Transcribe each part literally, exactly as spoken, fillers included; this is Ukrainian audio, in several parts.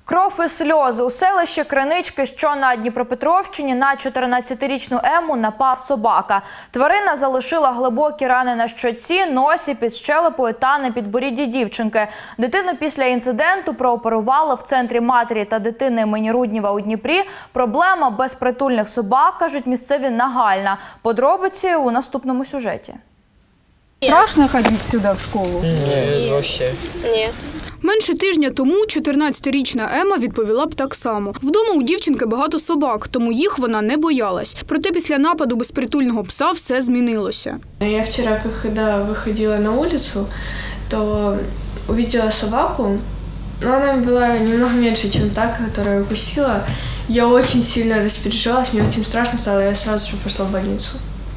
Кров і сльози. У селищі Кринички, що на Дніпропетровщині, на чотирнадцятирічну Ему напав собака. Тварина залишила глибокі рани на щоці, носі, під щелепою та на підборідді дівчинки. Дитину після інциденту прооперували в центрі матері та дитини імені Руднєва у Дніпрі. Проблема безпритульних собак, кажуть місцеві, нагальна. Подробиці у наступному сюжеті. Страшно ходить сюди в школу? Ні, взагалі. Ні. Менше тижня тому чотирнадцятирічна Ема відповіла б так само. Вдома у дівчинки багато собак, тому їх вона не боялась. Проте після нападу безпритульного пса все змінилося. Я вчора, коли виходила на вулицю, то увидела собаку, но она была немного меньше, чем та, которая укусила. Я очень сильно распереживалась, мне очень страшно стало, я сразу же пошла в больницу.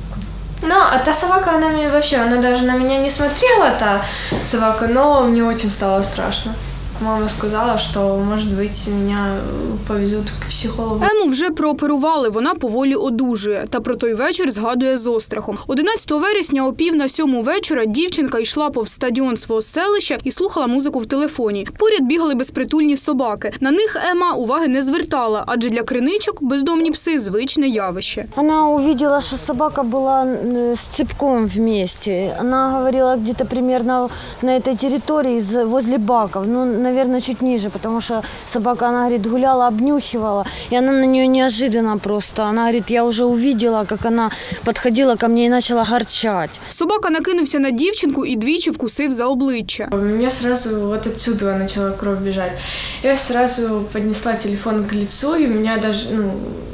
Ну, а та собака, она мне вообще, она даже на меня не смотрела, та собака, но мне очень стало страшно. Мама сказала, що, може бути, мене повезуть к психологу. Ему вже прооперували, вона поволі одужує. Та про той вечір згадує з острахом. одинадцятого вересня о пів на сьому вечора дівчинка йшла повз стадіон свого селища і слухала музику в телефоні. Поряд бігали безпритульні собаки. На них Ема уваги не звертала, адже для криничок бездомні пси – звичне явище. Вона увидела, що собака була з цепком вместе. Вона говорила, где-то примерно на цій території, возле баків. Ну, наверное, чуть ниже, потому что собака, она, говорит, гуляла, обнюхивала, и она на нее неожиданно просто. Она говорит, я уже увидела, как она подходила ко мне и начала гарчать. Собака накинувся на дівчинку і двічі вкусив за обличчя. У меня сразу вот отсюда начала кровь бежать. Я сразу поднесла телефон к лицу, и у меня даже, ну,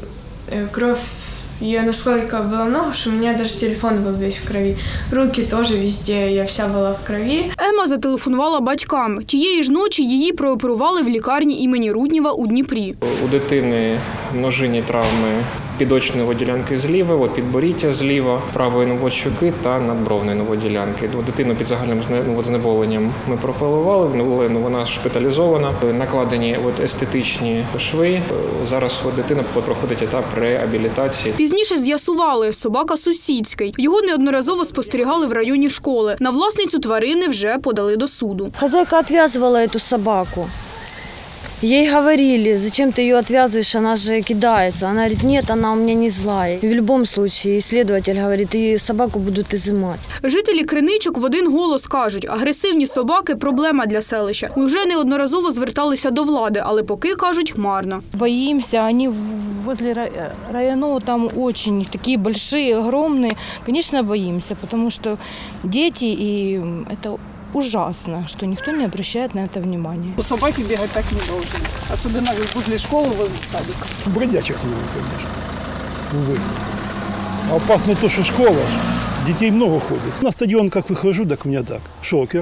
кровь, ее насколько было много, что у меня даже телефон был весь в крови. Руки тоже везде, я вся была в крови. Ема зателефонувала батькам. Тієї ж ночі її прооперували в лікарні імені Руднєва у Дніпрі. У дитини множинні травми підочної ділянки зліва, от підборіддя зліва, правої новощоки та надбровної новоділянки. Дитину під загальним знеболенням ми пропилували, ну, вона шпиталізована, накладені от естетичні шви. Зараз от дитина проходить етап реабілітації. Пізніше з'ясували – собака сусідський. Його неодноразово спостерігали в районі школи. На власницю тварини вже подали до суду. Хозяйка отвязывала эту собаку. Ей говорили, зачем ты ее отвязываешь, она же кидается. Она говорит, нет, она у меня не злая. В любом случае, следователь говорит, и собаку будут изымать. Жителі Криничок в один голос кажуть, агресивні собаки – проблема для селища. Уже неодноразово зверталися до влади, але поки, кажуть, марно. Боимся, они возле районов там очень такие большие, огромные. Конечно, боимся, потому что дети, и это ужасно, что никто не обращает на это внимания. У собаки бегать так не должен, особенно возле школы, возле садика. Бродячих много, конечно. Увы. А опасно то, что школа, детей много ходит. На стадион, как выхожу, так у меня так. Шокер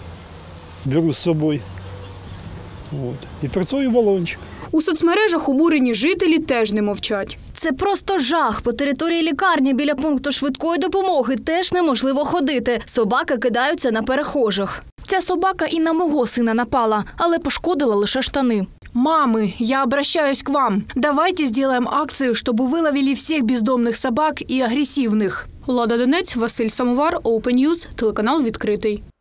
беру с собой. Вот. И працюю баллончик. У соцмережах обурені жителі теж не мовчать. Це просто жах. По території лікарні біля пункту швидкої допомоги теж неможливо ходити. Собаки кидаються на перехожих. Ця собака і на мого сина напала, але пошкодила лише штани. Мамы, я обращаюсь к вам. Давайте сделаем акцию, чтобы выловили всех бездомных собак и агрессивных. Лада Донець, Василь Самовар, Open News, телеканал «Відкритий».